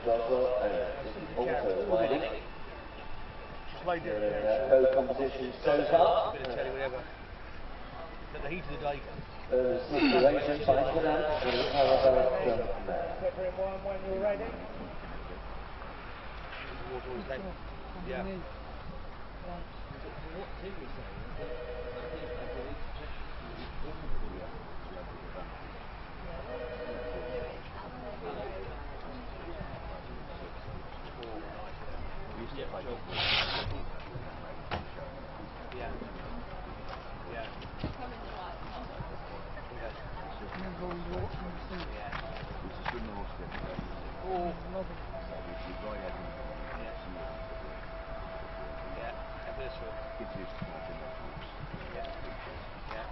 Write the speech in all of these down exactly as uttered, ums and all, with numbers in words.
Roswell and Nikki Boulter riding. Their co-competition so far. At the heat of the day. Uh, situation by Carnaval Cocktail. When you're ready. Yeah. Yeah. Yeah. Oh. Yeah. This one. Yeah. Yeah.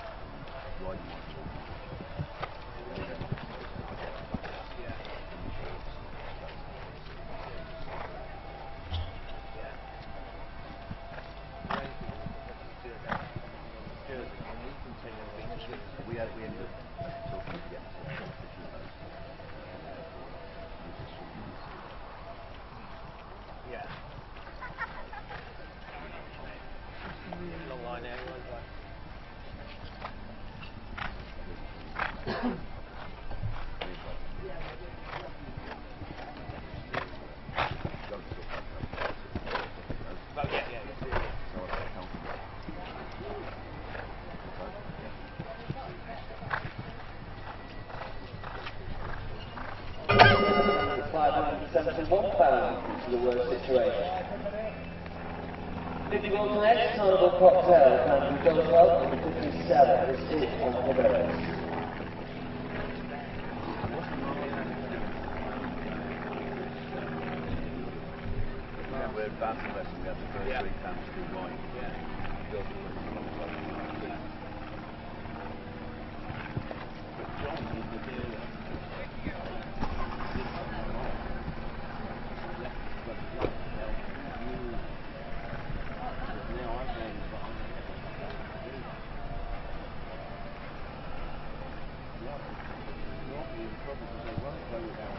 We had we ended up talking to get Yeah. Long line there, oh, yeah, yeah, yeah. five hundred seventy-one pounds into the worst situation. Nikki Boulter next, Carnaval Cocktail, Carnaval Cocktail, number fifty-seven, is it on the road. we're bouncing lesson, we had the first Yeah. three times too wide. Yeah. Built a little alongside the front. But John is the dealer. Now I'm going behind. Yeah. Not being in trouble because they won't go without.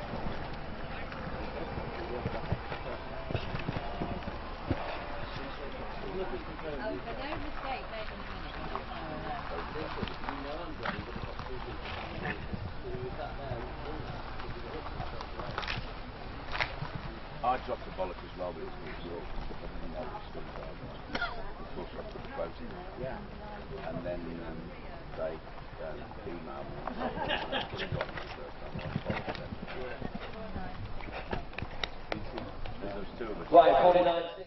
Look at the Oh, but no mistake, they didn't win it. I dropped the bollock as well, but it was your I didn't know it was still there. Of course, I put the quote in. Yeah. And then um, they um, emailed me and told me that I could have got it the first time I bollocked them. There was two of us. Right, forty-nine.